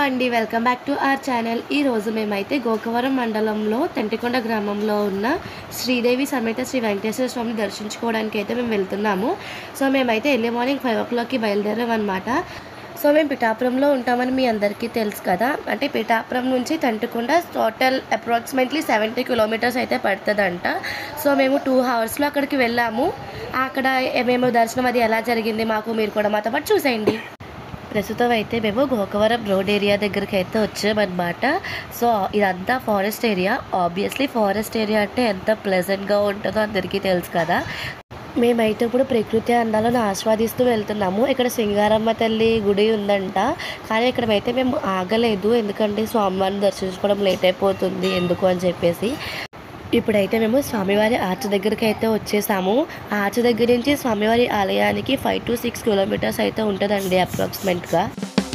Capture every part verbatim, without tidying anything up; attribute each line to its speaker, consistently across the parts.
Speaker 1: అండి, welcome back to our channel. ఈరోజు మేమైతే గోకవరం మండలంలో తెంటికొండ గ్రామంలో ఉన్న శ్రీదేవి సమేత శ్రీ వెంకటేశ్వర స్వామిని దర్శించుకోవడానికి అయితే మేము వెళ్తున్నాము. సో మేమైతే ఎర్లీ మార్నింగ్ ఫైవ్ ఓ క్లాక్కి బయలుదేరాం అనమాట. సో మేము పిఠాపురంలో ఉంటామని మీ అందరికీ తెలుసు కదా. అంటే పిఠాపురం నుంచి Tentikonda total approximately seventy kilometres అయితే పడుతుందంట. సో మేము టూ అవర్స్లో అక్కడికి వెళ్ళాము. అక్కడ మేము దర్శనం అది ఎలా జరిగింది మాకు మీరు కూడా మాతో పాటు చూసేయండి. ప్రస్తుతం అయితే మేము గోకవరం రోడ్ ఏరియా దగ్గరికి అయితే వచ్చామన్నమాట. సో ఇదంతా forest area. Obviously forest area అంటే ఎంత ప్లెజెంట్గా ఉంటుందో అందరికీ తెలుసు కదా. మేమైతే ఇప్పుడు ప్రకృతి అందాలను ఆస్వాదిస్తూ వెళ్తున్నాము. ఇక్కడ సింగారమ్మ తల్లి గుడి ఉందంట, కానీ ఇక్కడైతే మేము ఆగలేదు, ఎందుకంటే స్వామివారిని దర్శించుకోవడం లేట్ అయిపోతుంది ఎందుకు అని చెప్పేసి. ఇప్పుడైతే మేము స్వామివారి ఆర్చ్ దగ్గరికి అయితే వచ్చేసాము. ఆ ఆర్చ్ దగ్గర నుంచి స్వామివారి ఆలయానికి ఫైవ్ టు సిక్స్ కిలోమీటర్స్ అయితే ఉంటుందండి అప్రాక్సిమేట్గా.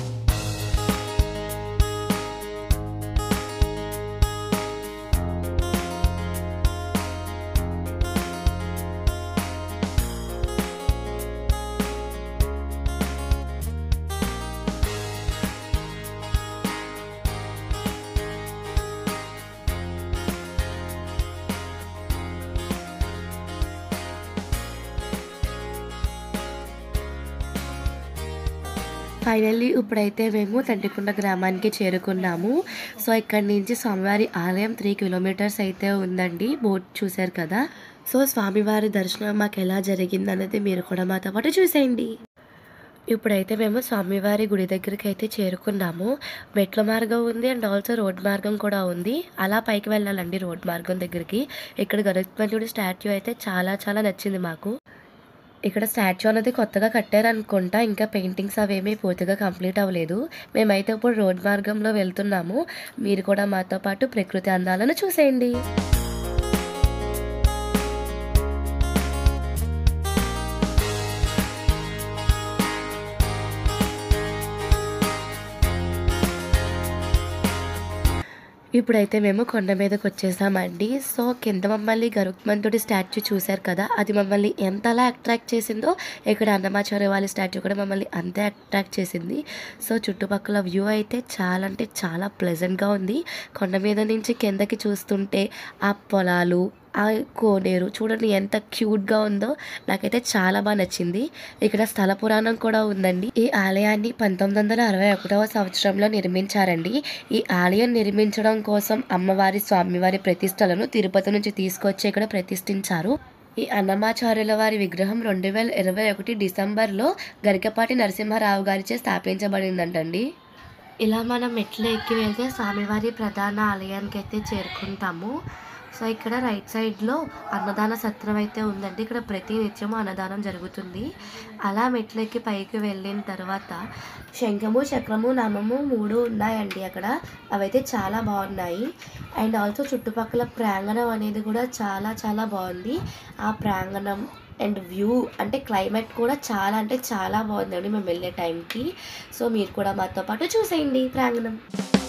Speaker 1: ఫైనల్లీ ఇప్పుడైతే మేము తెంటికొండ గ్రామానికి చేరుకున్నాము. సో ఇక్కడ నుంచి స్వామివారి ఆలయం త్రీ కిలోమీటర్స్ అయితే ఉందండి. బోర్డు చూశారు కదా. సో స్వామివారి దర్శనం మాకు ఎలా జరిగింది అనేది మీరు కూడా మాతో పాటు చూసేయండి. ఇప్పుడైతే మేము స్వామివారి గుడి దగ్గరికి అయితే చేరుకున్నాము. మెట్ల మార్గం ఉంది అండ్ ఆల్సో రోడ్ మార్గం కూడా ఉంది. అలా పైకి వెళ్ళాలండి రోడ్ మార్గం దగ్గరికి. ఇక్కడ గరుత్మంతుడి స్టాట్యూ అయితే చాలా చాలా నచ్చింది మాకు. ఇక్కడ స్టాచ్యూ అనేది కొత్తగా కట్టారనుకుంటా, ఇంకా పెయింటింగ్స్ అవేమీ పూర్తిగా కంప్లీట్ అవ్వలేదు. మేమైతే ఇప్పుడు రోడ్ మార్గంలో వెళ్తున్నాము. మీరు కూడా మాతో పాటు ప్రకృతి అందాలను చూసేయండి. ఇప్పుడైతే మేము కొండ మీదకి వచ్చేసామండి. సో కింద మమ్మల్ని గరుత్మంతుడి స్టాచ్యూ చూశారు కదా, అది మమ్మల్ని ఎంతలా అట్రాక్ట్ చేసిందో ఇక్కడ అన్నమాచార్య వాళ్ళ స్టాచ్యూ కూడా మమ్మల్ని అంతే అట్రాక్ట్ చేసింది. సో చుట్టుపక్కల వ్యూ అయితే చాలా అంటే చాలా ప్లెజెంట్గా ఉంది. కొండ మీద నుంచి కిందకి చూస్తుంటే ఆ పొలాలు, ఆ కోనేరు చూడండి ఎంత క్యూట్గా ఉందో. నాకైతే చాలా బాగా నచ్చింది. ఇక్కడ స్థల పురాణం కూడా ఉందండి. ఈ ఆలయాన్ని పంతొమ్మిది వందల అరవై ఒకటవ సంవత్సరంలో నిర్మించారండి. ఈ ఆలయం నిర్మించడం కోసం అమ్మవారి స్వామివారి ప్రతిష్టలను తిరుపతి నుంచి తీసుకొచ్చి ఇక్కడ ప్రతిష్ఠించారు. ఈ అన్నమాచార్యుల వారి విగ్రహం రెండు వేల ఇరవై ఒకటి డిసెంబర్లో గరికపాటి నరసింహారావు గారిచే స్థాపించబడిందంటండి. ఇలా మనం మెట్లు ఎక్కి వెళ్తే స్వామివారి ప్రధాన ఆలయానికి అయితే చేరుకుంటాము. సో ఇక్కడ రైట్ సైడ్లో అన్నదాన సత్రం అయితే ఉందండి. ఇక్కడ ప్రతి నిత్యము అన్నదానం జరుగుతుంది. అలా మెట్లెక్కి పైకి వెళ్ళిన తర్వాత శంఖము, చక్రము, నామము మూడు ఉన్నాయండి అక్కడ. అవైతే చాలా బాగున్నాయి. అండ్ ఆల్సో చుట్టుపక్కల ప్రాంగణం అనేది కూడా చాలా చాలా బాగుంది. ఆ ప్రాంగణం అండ్ వ్యూ అంటే క్లైమేట్ కూడా చాలా అంటే చాలా బాగుందండి మేము వెళ్ళే టైంకి. సో మీరు కూడా మాతో పాటు చూసేయండి ప్రాంగణం.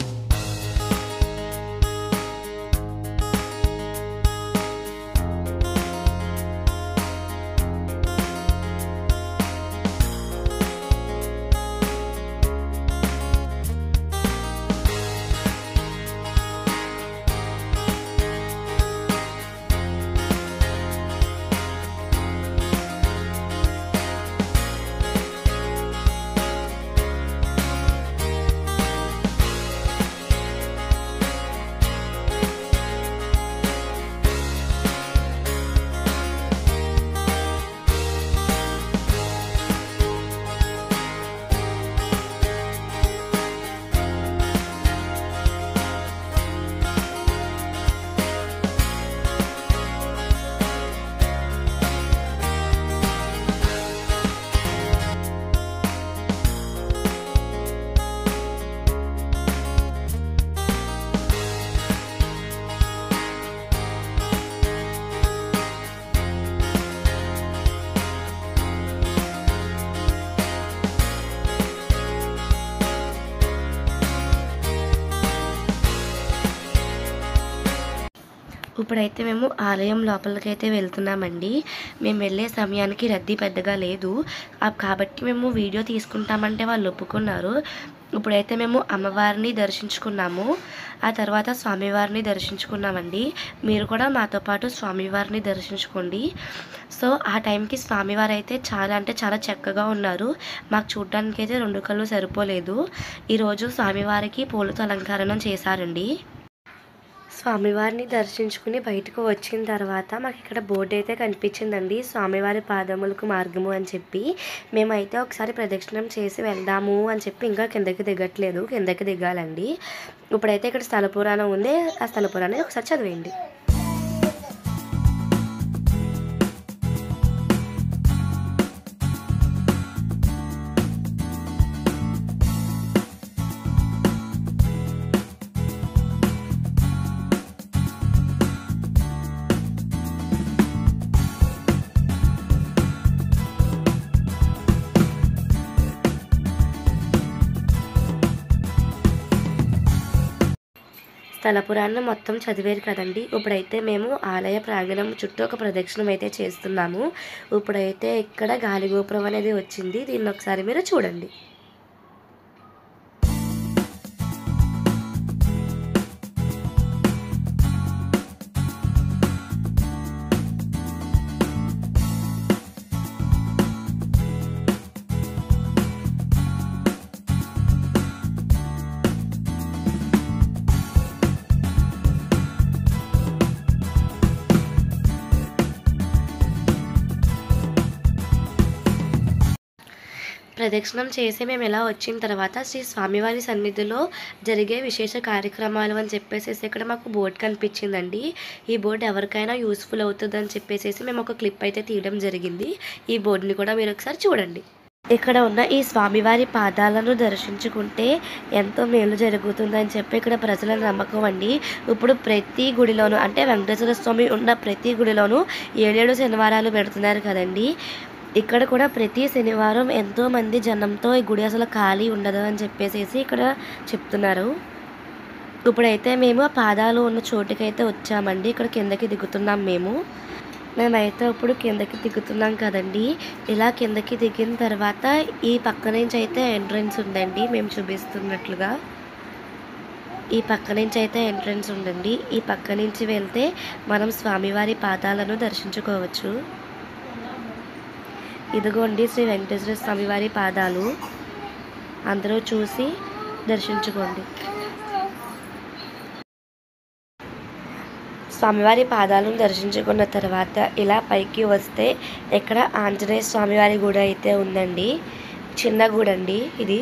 Speaker 1: ఇప్పుడైతే మేము ఆలయం లోపలికి అయితే వెళ్తున్నామండి. మేము వెళ్ళే సమయానికి రద్దీ పెద్దగా లేదు కాబట్టి మేము వీడియో తీసుకుంటామంటే వాళ్ళు ఒప్పుకున్నారు. ఇప్పుడైతే మేము అమ్మవారిని దర్శించుకున్నాము. ఆ తర్వాత స్వామివారిని దర్శించుకున్నామండి. మీరు కూడా మాతో పాటు స్వామివారిని దర్శించుకోండి. సో ఆ టైంకి స్వామివారు అయితే చాలా అంటే చాలా చక్కగా ఉన్నారు. మాకు చూడడానికి అయితే రెండు కళ్ళు సరిపోలేదు. ఈరోజు స్వామివారికి పూలతో అలంకరణ చేశారండి. స్వామివారిని దర్శించుకుని బయటకు వచ్చిన తర్వాత మాకు ఇక్కడ బోర్డు అయితే కనిపించిందండి, స్వామివారి పాదములకు మార్గము అని చెప్పి. మేమైతే ఒకసారి ప్రదక్షిణం చేసి వెళ్దాము అని చెప్పి ఇంకా కిందకి దిగట్లేదు, కిందకి దిగాలండి. ఇప్పుడైతే ఇక్కడ స్థల పురాణం ఉంది, ఆ స్థల పురాణం ఒకసారి చదివేయండి. స్థల పురాణం మొత్తం చదివేరు కదండి. ఇప్పుడైతే మేము ఆలయ ప్రాంగణం చుట్టూ ఒక ప్రదక్షిణం అయితే చేస్తున్నాము. ఇప్పుడైతే ఇక్కడ గాలిగోపురం అనేది వచ్చింది, దీన్ని ఒకసారి మీరు చూడండి. ప్రదక్షిణం చేసి మేము ఇలా వచ్చిన తర్వాత శ్రీ స్వామివారి సన్నిధిలో జరిగే విశేష కార్యక్రమాలు అని చెప్పేసి ఇక్కడ మాకు బోర్డు కనిపించిందండి. ఈ బోర్డు ఎవరికైనా యూస్ఫుల్ అవుతుందని చెప్పేసి మేము ఒక క్లిప్ అయితే తీయడం జరిగింది. ఈ బోర్డుని కూడా మీరు ఒకసారి చూడండి. ఇక్కడ ఉన్న ఈ స్వామివారి పాదాలను దర్శించుకుంటే ఎంతో మేలు జరుగుతుందని చెప్పి ఇక్కడ ప్రజల నమ్మకం అండి. ఇప్పుడు ప్రతి గుడిలోనూ అంటే వెంకటేశ్వర స్వామి ఉన్న ప్రతి గుడిలోనూ ఏడేడు శనివారాలు పెడుతున్నారు కదండి. ఇక్కడ కూడా ప్రతి శనివారం ఎంతోమంది జనంతో ఈ గుడి అసలు ఖాళీ ఉండదు అని చెప్పేసి ఇక్కడ చెప్తున్నారు. ఇప్పుడైతే మేము ఆ పాదాలు ఉన్న చోటుకైతే వచ్చామండి. ఇక్కడ కిందకి దిగుతున్నాం మేము మేమైతే ఇప్పుడు కిందకి దిగుతున్నాం కదండి. ఇలా కిందకి దిగిన తర్వాత ఈ పక్క నుంచి అయితే ఎంట్రన్స్ ఉందండి, మేము చూపిస్తున్నట్లుగా ఈ పక్క నుంచి అయితే ఎంట్రన్స్ ఉందండి. ఈ పక్క నుంచి వెళ్తే మనం స్వామివారి పాదాలను దర్శించుకోవచ్చు. ఇదిగోండి శ్రీ వెంకటేశ్వర స్వామివారి పాదాలు, అందరూ చూసి దర్శించుకోండి. స్వామివారి పాదాలను దర్శించుకున్న తర్వాత ఇలా పైకి వస్తే ఇక్కడ ఆంజనేయ స్వామివారి గుడి అయితే ఉందండి. చిన్న గుడి అండి ఇది.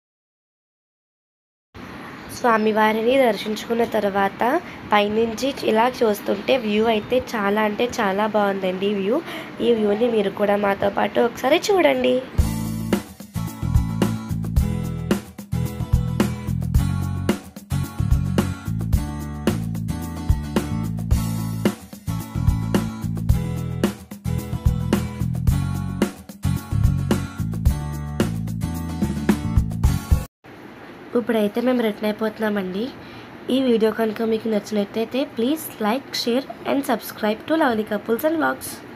Speaker 1: స్వామివారిని దర్శించుకున్న తర్వాత పైనుంచి ఇలా చూస్తుంటే వ్యూ అయితే చాలా అంటే చాలా బాగుందండి వ్యూ. ఈ వ్యూని మీరు కూడా మాతో పాటు ఒకసారి చూడండి. ఇప్పుడైతే మేము రిటర్న్ అయిపోతున్నామండి. ఈ వీడియో కనుక మీకు నచ్చినట్లయితే please like, share and subscribe to lovely couples and vlogs.